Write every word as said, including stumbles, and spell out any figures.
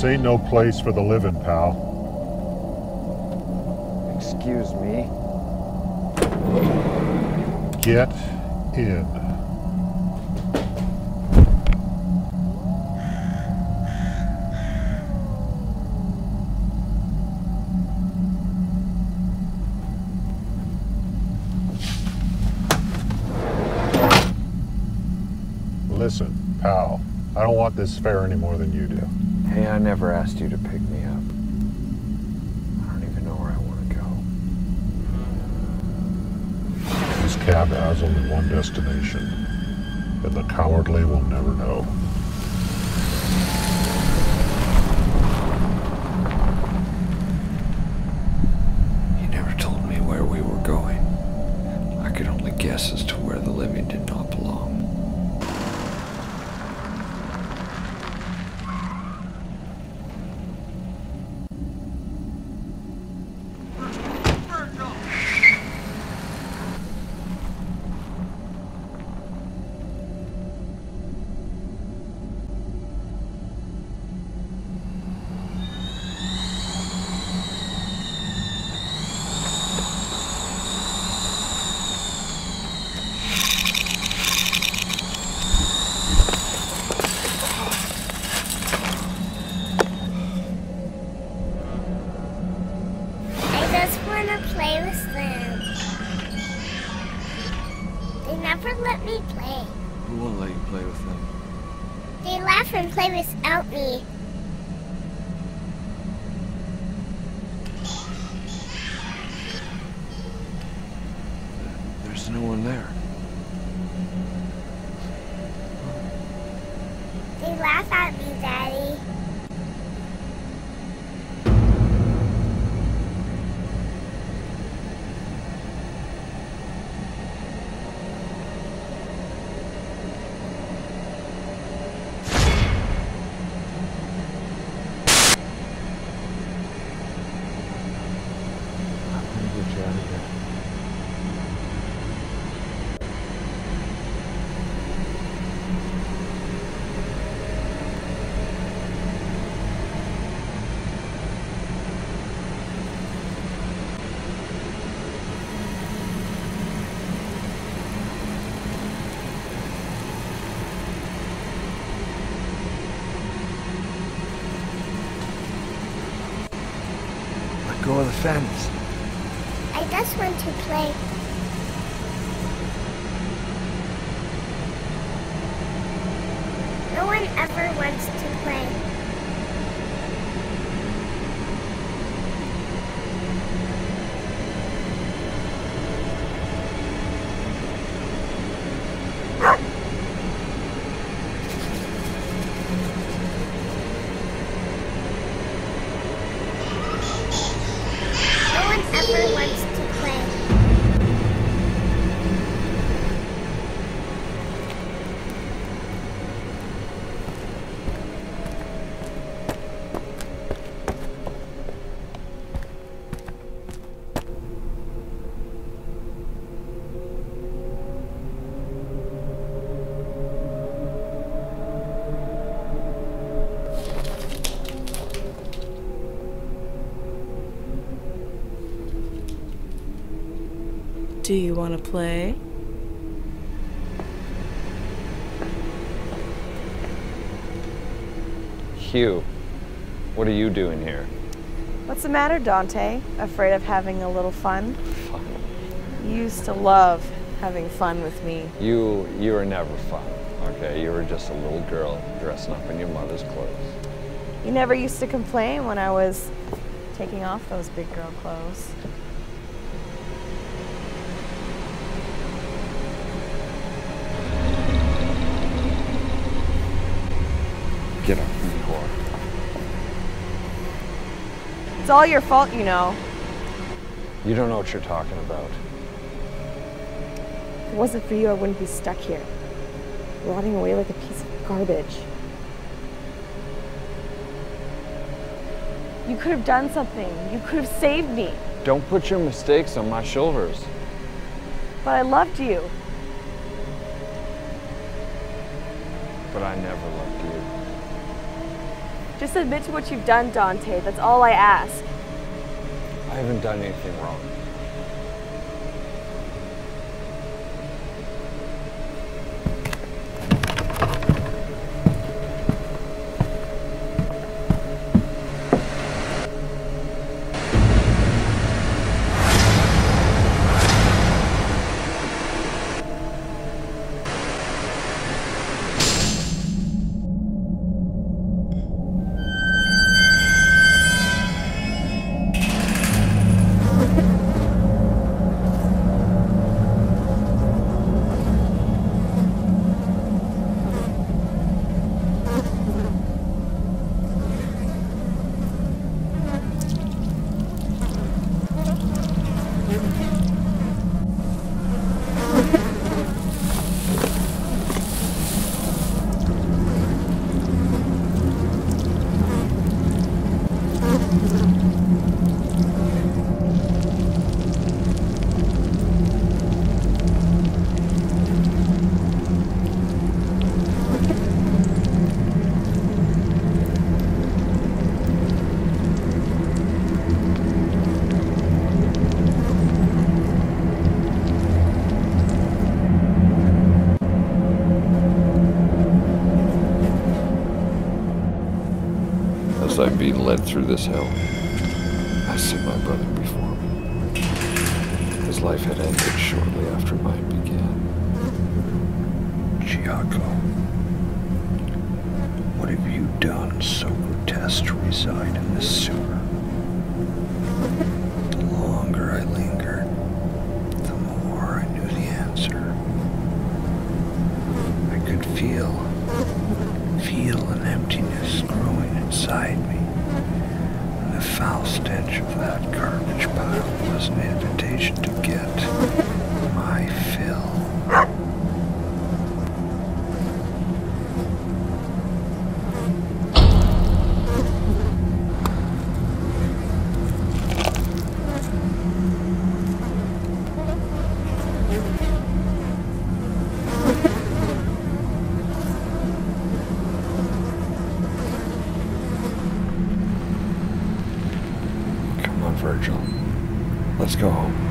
This ain't no place for the living, pal. Excuse me. Get in. Listen, pal, I don't want this fare any more than you do. Hey, I never asked you to pick me up. I don't even know where I want to go. This cab has only one destination, and the cowardly will never know. You never told me where we were going. I could only guess as to where the living did not belong. Play with them. They never let me play. Who won't let you play with them? They laugh and play without me. There's no one there. They laugh at me, Daddy. Go of the fence. I just want to play. No one ever wants to play. Never wants to play. Do you want to play? Hugh, what are you doing here? What's the matter, Dante? Afraid of having a little fun? Fun. You used to love having fun with me. You, you were never fun, okay? You were just a little girl dressing up in your mother's clothes. You never used to complain when I was taking off those big girl clothes. Get up, you whore. It's all your fault, you know. You don't know what you're talking about. If it wasn't for you, I wouldn't be stuck here, rotting away like a piece of garbage. You could have done something. You could have saved me. Don't put your mistakes on my shoulders. But I loved you. But I never loved you. Just admit to what you've done, Dante. That's all I ask. I haven't done anything wrong. As I'm being led through this hell, I see my brother before me. His life had ended shortly after mine began. Chiaco, what have you done so grotesque to reside in this sewer? The longer I lingered, the more I knew the answer. I could feel, feel an emptiness growing inside me. And the foul stench of that garbage pile was an invitation to get my fill. Virgil, let's go home.